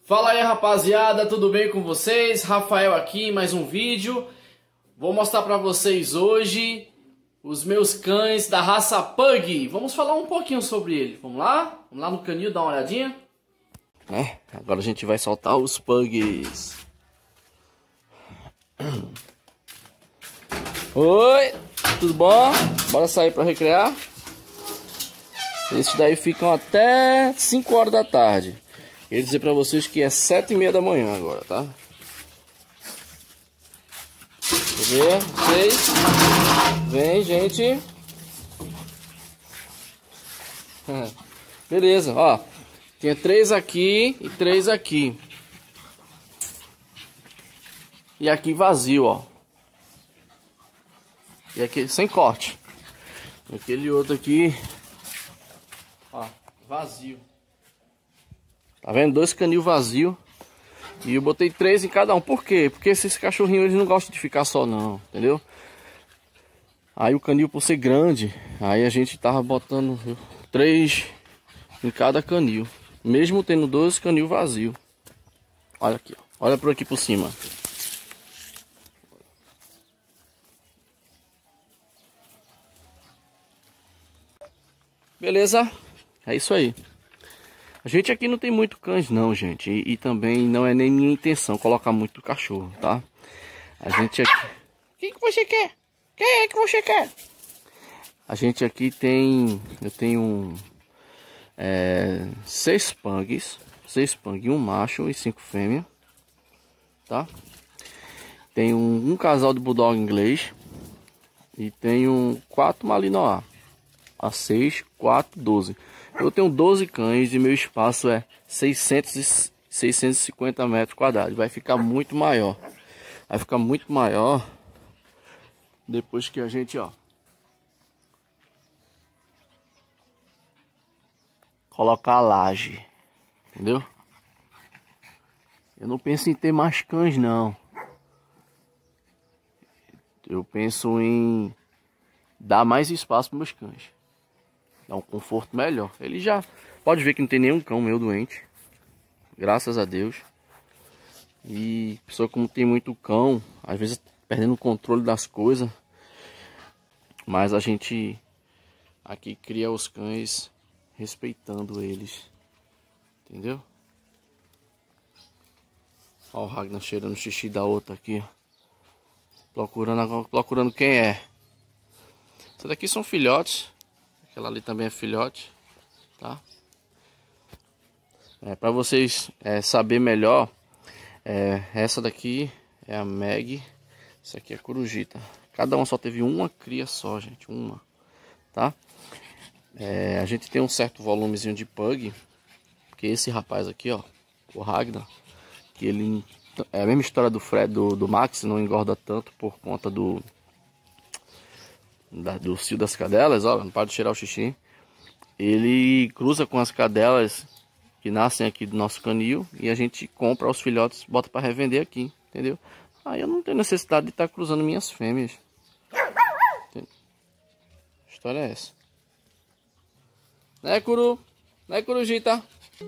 Fala aí, rapaziada, tudo bem com vocês? Rafael aqui, mais um vídeo. Vou mostrar pra vocês hoje os meus cães da raça Pug. Vamos falar um pouquinho sobre ele. Vamos lá? Vamos lá no canil dar uma olhadinha? Agora a gente vai soltar os Pugs. Oi, tudo bom? Bora sair pra recrear? Esses daí ficam até 5 horas da tarde. Queria dizer pra vocês que é 7h30 da manhã agora, tá? Deixa eu ver, vocês. Vem, gente. Beleza, ó. Tem 3 aqui e 3 aqui. E aqui vazio, ó. E aqui sem corte. Aquele outro aqui, ó, vazio. Tá vendo? 2 canil vazio. E eu botei 3 em cada um. Por quê? Porque esses cachorrinhos eles não gostam de ficar só não, entendeu? Aí o canil, por ser grande, aí a gente tava botando 3 em cada canil. Mesmo tendo 12 canil vazio. Olha aqui, ó. Olha por aqui por cima. Beleza? É isso aí. A gente aqui não tem muito cães não, gente. E também não é nem minha intenção colocar muito cachorro, tá? A gente aqui... O que você quer? Quem é que você quer? A gente aqui tem... Eu tenho 6 Pugs. 6 Pugs, um macho e 5 fêmeas. Tá? Tenho um casal de Bulldog inglês. E tenho 4 Malinois. A 6, 4, 12. Eu tenho 12 cães e meu espaço é 650 metros quadrados. Vai ficar muito maior. Vai ficar muito maior depois que a gente, ó, colocar a laje. Entendeu? Eu não penso em ter mais cães, não. Eu penso em dar mais espaço para meus cães. Dá um conforto melhor. Ele já pode ver que não tem nenhum cão meu doente. Graças a Deus. E pessoa como tem muito cão, às vezes perdendo o controle das coisas. Mas a gente aqui cria os cães respeitando eles. Entendeu? Ó o Ragnar cheirando o xixi da outra aqui. Procurando quem é. Esses daqui são filhotes. Aquela ali também é filhote, tá? Para vocês saber melhor, essa daqui é a Meg, essa aqui é a Corujita. Cada uma só teve uma cria só, gente, uma, tá? A gente tem um certo volumezinho de Pug, porque esse rapaz aqui, ó, o Ragnar, que ele é a mesma história do Fred, do Max, não engorda tanto por conta do cio das cadelas, ó, não para de cheirar o xixi. Ele cruza com as cadelas que nascem aqui do nosso canil e a gente compra os filhotes, bota para revender aqui, entendeu? Aí eu não tenho necessidade de estar cruzando minhas fêmeas. Entendeu? A história é essa. Né, Curu? Né, Corujita?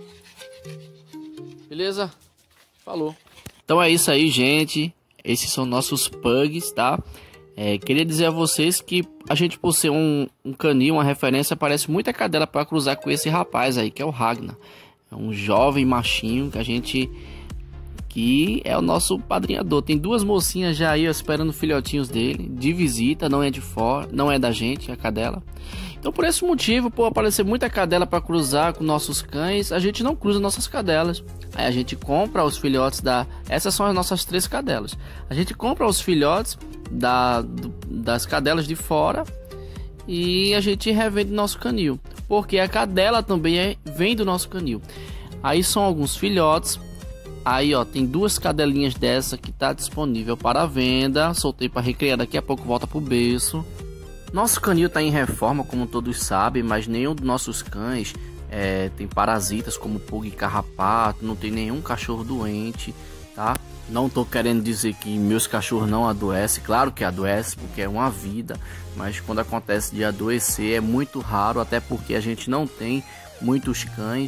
Beleza? Falou. Então é isso aí, gente. Esses são nossos Pugs, tá? Queria dizer a vocês que a gente, por ser um canil, uma referência, parece muita cadela para cruzar com esse rapaz aí, que é o Ragnar. É um jovem machinho que é o nosso padrinhador. Tem 2 mocinhas já aí ó, esperando filhotinhos dele, de visita, não é de fora, não é da gente, é a cadela. Então por esse motivo, por aparecer muita cadela para cruzar com nossos cães, a gente não cruza nossas cadelas. Aí a gente compra os filhotes essas são as nossas 3 cadelas. A gente compra os filhotes das cadelas de fora e a gente revende nosso canil, porque a cadela também vem do nosso canil. Aí são alguns filhotes. Aí ó, tem 2 cadelinhas dessa que tá disponível para venda. Soltei para recriar, daqui a pouco volta pro berço. Nosso canil tá em reforma, como todos sabem, mas nenhum dos nossos cães tem parasitas como pulga e carrapato, não tem nenhum cachorro doente, tá? Não tô querendo dizer que meus cachorros não adoecem, claro que adoece porque é uma vida, mas quando acontece de adoecer é muito raro, até porque a gente não tem muitos cães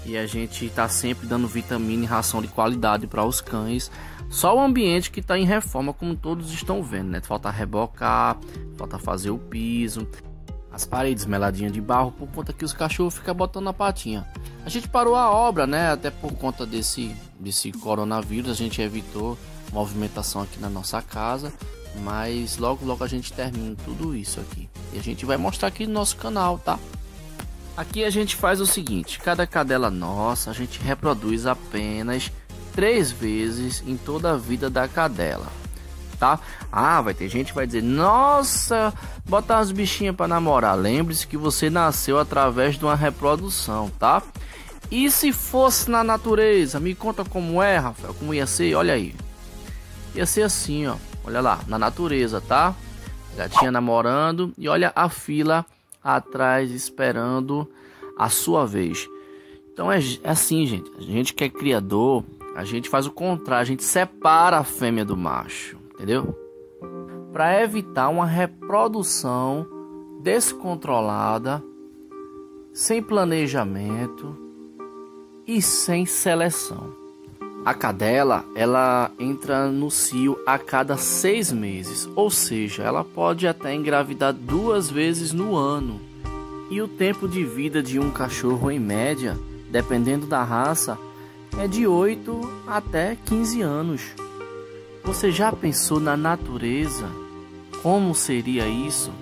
E a gente tá sempre dando vitamina e ração de qualidade para os cães. Só o ambiente que tá em reforma, como todos estão vendo, né? Falta rebocar, falta fazer o piso, as paredes meladinhas de barro, por conta que os cachorros ficam botando a patinha. A gente parou a obra, né? Até por conta desse coronavírus, a gente evitou movimentação aqui na nossa casa. Mas logo a gente termina tudo isso aqui. E a gente vai mostrar aqui no nosso canal, tá? Aqui a gente faz o seguinte: cada cadela nossa a gente reproduz apenas 3 vezes em toda a vida da cadela, tá? Ah, vai ter gente que vai dizer: nossa, botar as bichinhas para namorar. Lembre-se que você nasceu através de uma reprodução, tá? E se fosse na natureza? Me conta como é, Rafael, como ia ser? Olha aí, ia ser assim, ó. Olha lá, na natureza, tá? Gatinha namorando e olha a fila atrás esperando a sua vez. Então é assim, gente. A gente que é criador, a gente faz o contrário, a gente separa a fêmea do macho, entendeu? Para evitar uma reprodução descontrolada, sem planejamento e sem seleção. A cadela, ela entra no cio a cada 6 meses, ou seja, ela pode até engravidar 2 vezes no ano. E o tempo de vida de um cachorro, em média, dependendo da raça, é de 8 até 15 anos. Você já pensou na natureza? Como seria isso?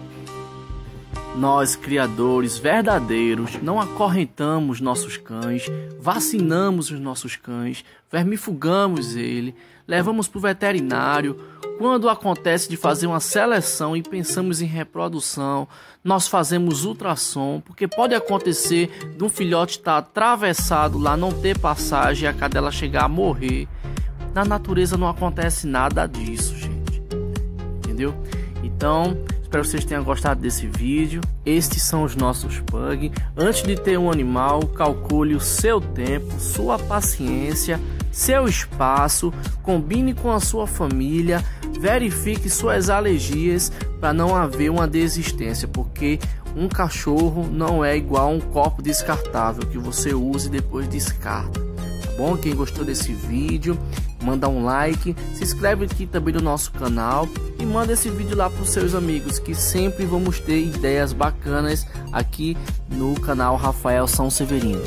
Nós, criadores verdadeiros, não acorrentamos nossos cães, vacinamos os nossos cães, vermifugamos ele, levamos para o veterinário. Quando acontece de fazer uma seleção e pensamos em reprodução, nós fazemos ultrassom, porque pode acontecer de um filhote estar atravessado lá, não ter passagem e a cadela chegar a morrer. Na natureza não acontece nada disso, gente. Entendeu? Então, espero que vocês tenham gostado desse vídeo. Estes são os nossos pug. Antes de ter um animal, calcule o seu tempo, sua paciência, seu espaço, combine com a sua família, verifique suas alergias para não haver uma desistência, porque um cachorro não é igual a um copo descartável que você usa e depois descarta. Tá bom? Quem gostou desse vídeo, manda um like, se inscreve aqui também no nosso canal e manda esse vídeo lá para os seus amigos, que sempre vamos ter ideias bacanas aqui no canal Rafael São Severino.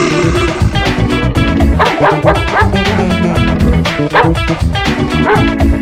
Wow.